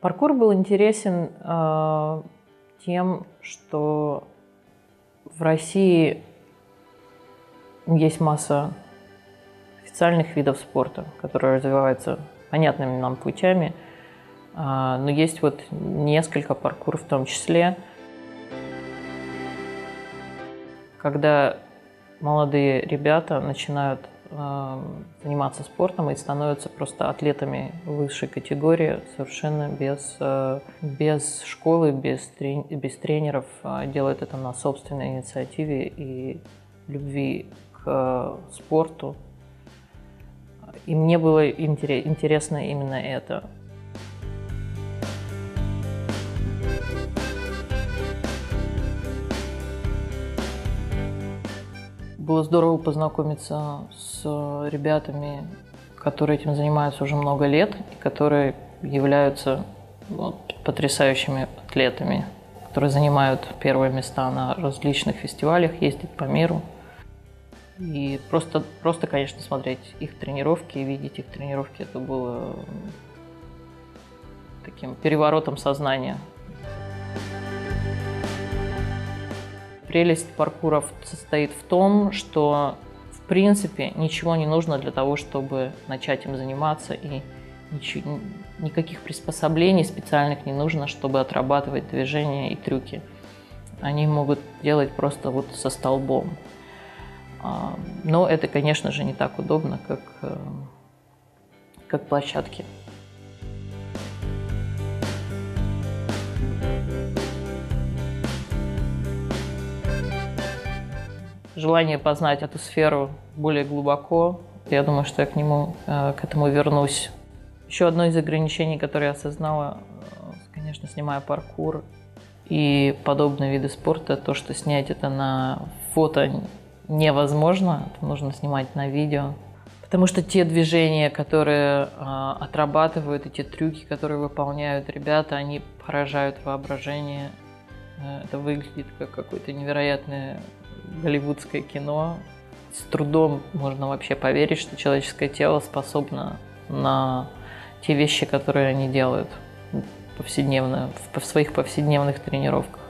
Паркур был интересен тем, что в России есть масса официальных видов спорта, которые развиваются понятными нам путями, но есть вот несколько паркур в том числе. Когда молодые ребята начинают заниматься спортом и становятся просто атлетами высшей категории, совершенно без школы, без тренеров, делают это на собственной инициативе и любви к спорту. И мне было интересно именно это. Было здорово познакомиться с ребятами, которые этим занимаются уже много лет, и которые являются потрясающими атлетами, которые занимают первые места на различных фестивалях, ездят по миру. И просто, конечно, смотреть их тренировки и видеть их тренировки, это было таким переворотом сознания. Прелесть паркуров состоит в том, что, в принципе, ничего не нужно для того, чтобы начать им заниматься, и никаких приспособлений специальных не нужно, чтобы отрабатывать движения и трюки. Они могут делать просто вот со столбом. Но это, конечно же, не так удобно, как площадки. Желание познать эту сферу более глубоко, я думаю, что я к этому вернусь. Еще одно из ограничений, которое я осознала, конечно, снимая паркур и подобные виды спорта, то, что снять это на фото невозможно, это нужно снимать на видео. Потому что те движения, которые отрабатывают, и те трюки, которые выполняют ребята, они поражают воображение. Это выглядит как какое-то невероятное голливудское кино. С трудом можно вообще поверить, что человеческое тело способно на те вещи, которые они делают повседневно, в своих повседневных тренировках.